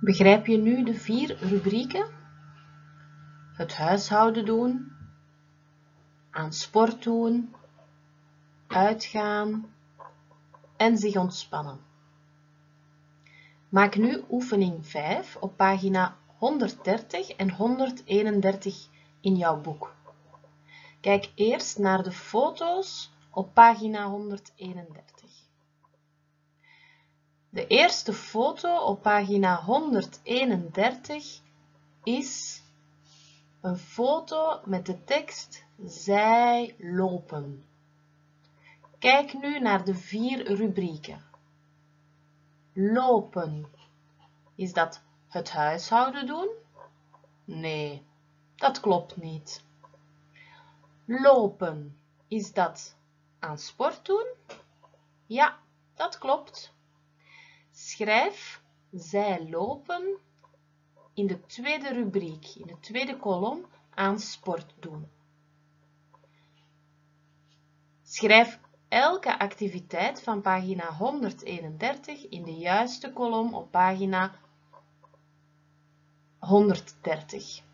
Begrijp je nu de 4 rubrieken? Het huishouden doen, aan sport doen, uitgaan en zich ontspannen. Maak nu oefening 5 op pagina 130 en 131 in jouw boek. Kijk eerst naar de foto's op pagina 131. De eerste foto op pagina 131 is een foto met de tekst zij lopen. Kijk nu naar de 4 rubrieken. Lopen. Is dat het huishouden doen? Nee, dat klopt niet. Lopen. Is dat aan sport doen? Ja, dat klopt. Schrijf zij lopen in de tweede rubriek, in de tweede kolom, aan sport doen. Schrijf elke activiteit van pagina 131 in de juiste kolom op pagina 130.